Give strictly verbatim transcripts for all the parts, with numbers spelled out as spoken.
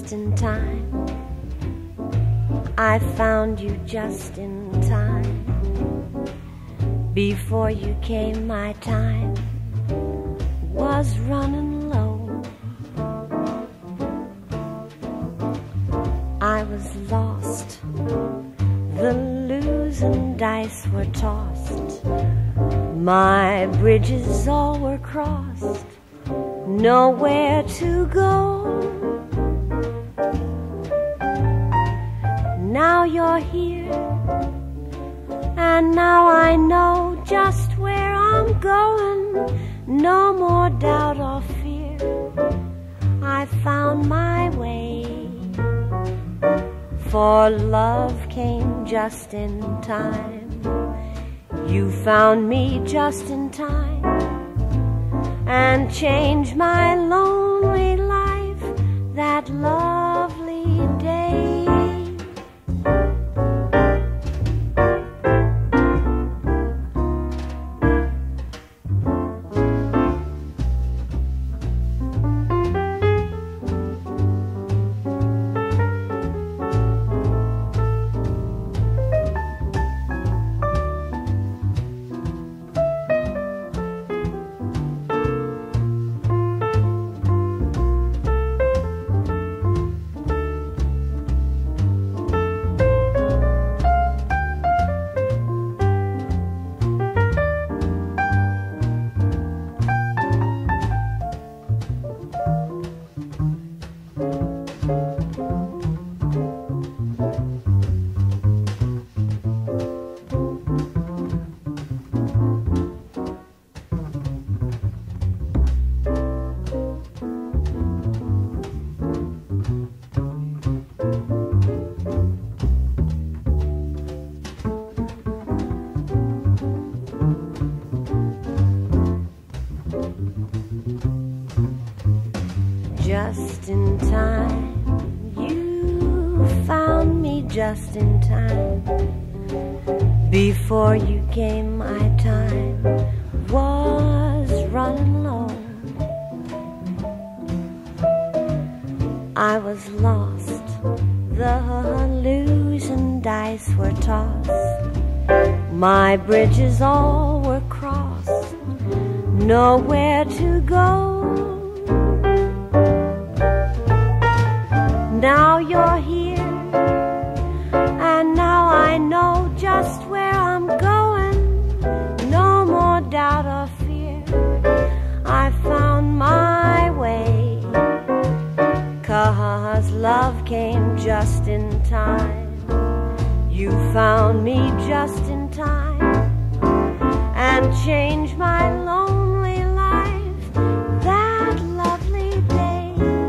just in time. I found you just in time. Before you came, my time was running low. I was lost, the losing dice were tossed, my bridges all were crossed, nowhere to go. Now you're here, and now I know just where I'm going. No more doubt or fear, I found my way. For love came just in time. You found me just in time and changed my lonely life that lovely day. Just in time, you found me just in time. Before you came, my time was running low. I was lost, the losing dice were tossed, my bridges all were crossed, nowhere to go. Now you're here, and now I know just where I'm going. No more doubt or fear, I found my way. 'Cause love came just in time. You found me just in time and changed my lonely life that lovely day.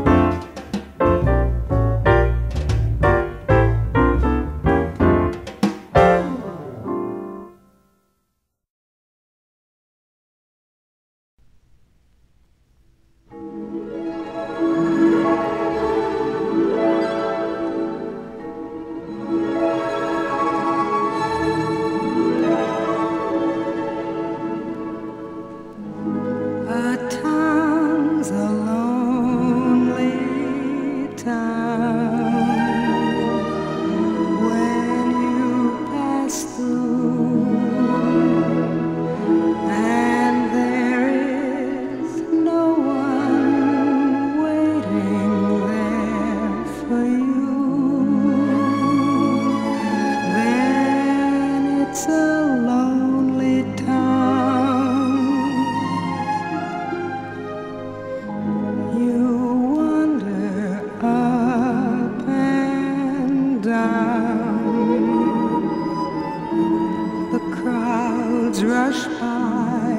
Rush by,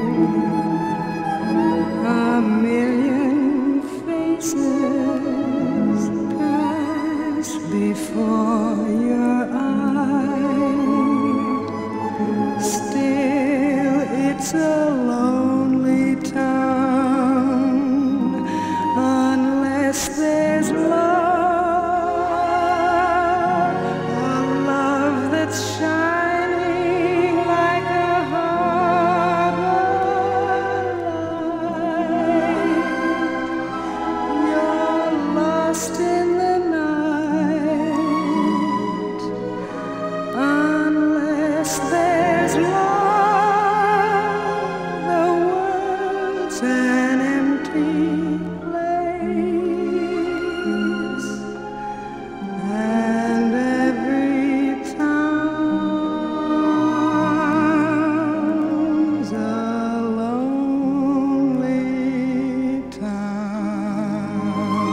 a million faces pass before your eyes. Still, it's a lonely town unless there's love, a love that's shining like a in Unless there's love, the world's an empty place, and every town's a lonely town.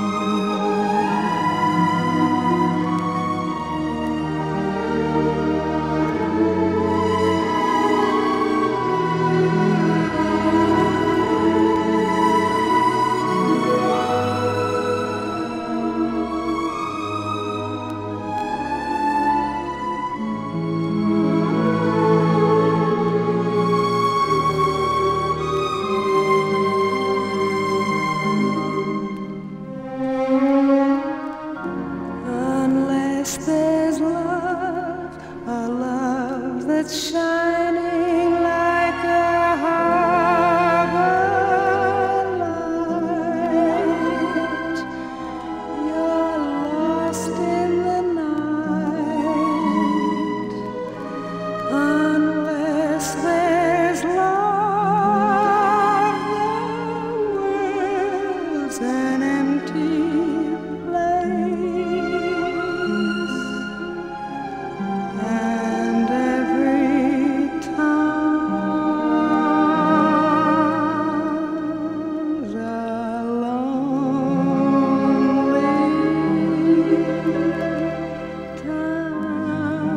Unless there's love, a love that's shining like a harbor light, you're lost in the night. Unless there's love, the world's an empty place, and every town's a lonely town.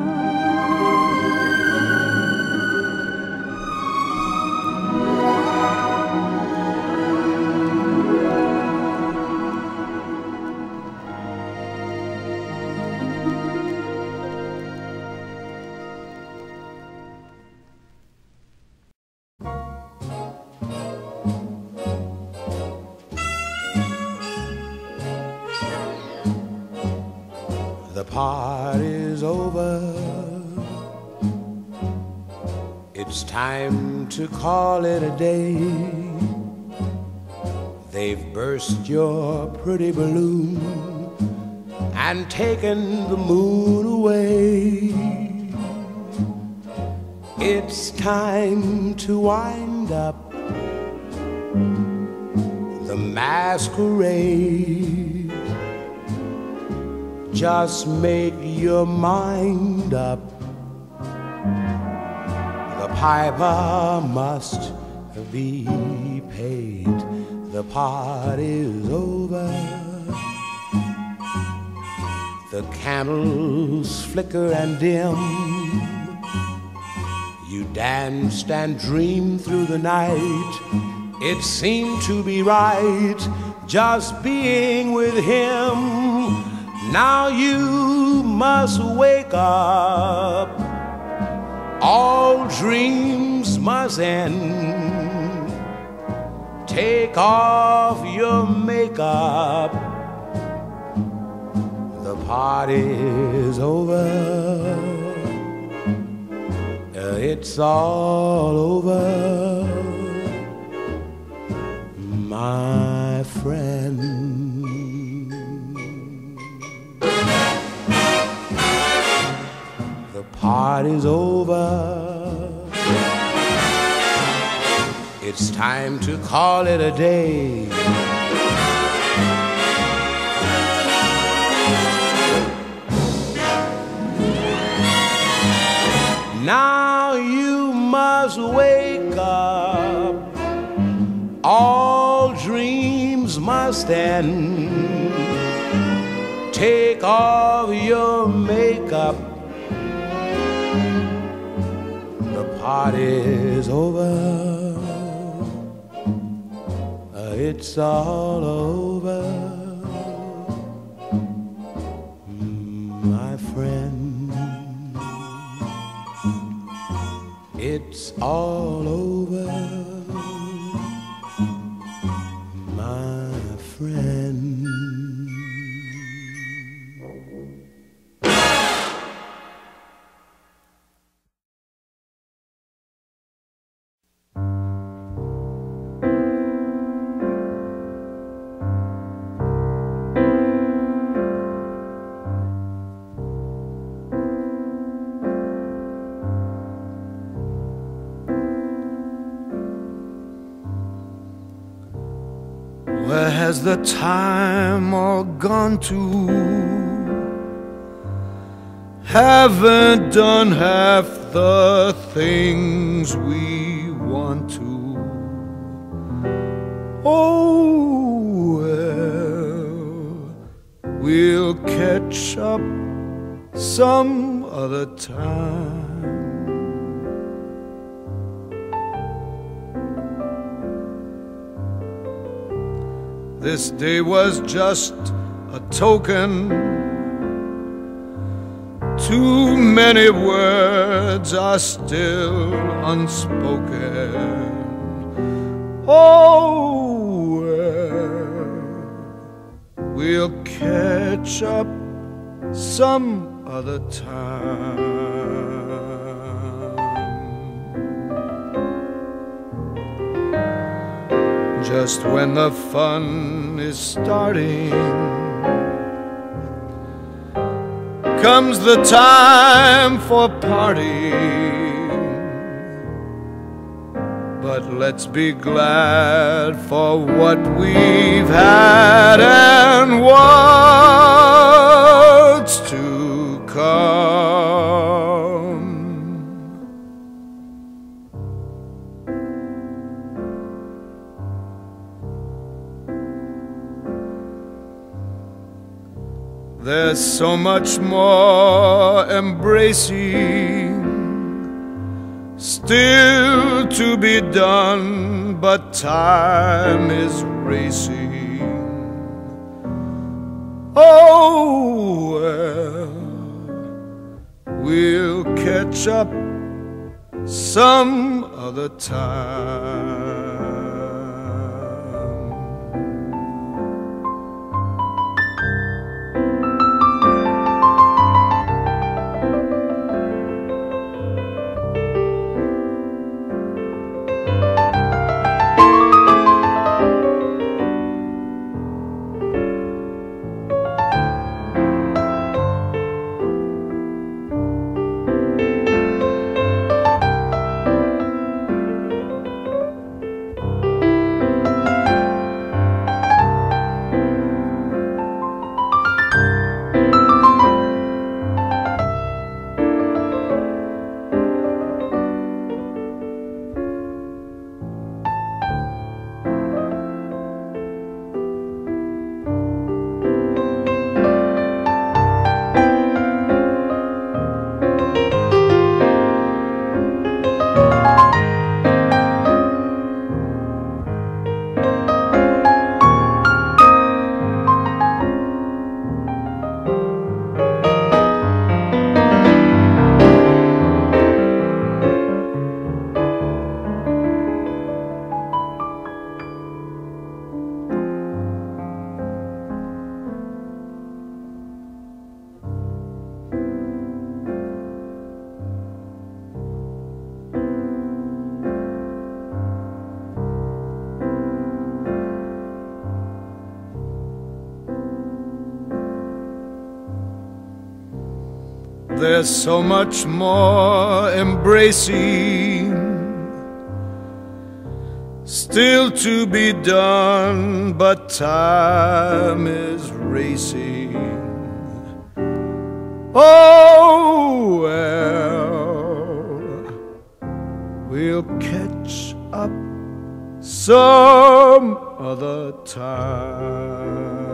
The party's over. It's time to call it a day. They've burst your pretty balloon and taken the moon away. It's time to wind up the masquerade. Just make your mind up. The piper must be paid. The party's over. The candles flicker and dim. You danced and dreamed through the night. It seemed to be right just being with him. Now you must wake up. All dreams must end. Take off your makeup. The party's over. It's all over, my friend. The party's over. It's time to call it a day. Now you must wake up. All dreams must end. Take off your makeup. The party's over. It's all over, my friend. It's all over, my friend. has the time all gone to? Haven't done half the things we want to. Oh, well, we'll catch up some other time. This day was just a token. Too many words are still unspoken. Oh, well, we'll catch up some other time. Just when the fun is starting comes the time for parting. But let's be glad for what we've had and what's to come. There's so much more embracing still to be done, but time is racing. Oh, well, we'll catch up some other time. There's so much more embracing still to be done, but time is racing. Oh, well, we'll catch up some other time.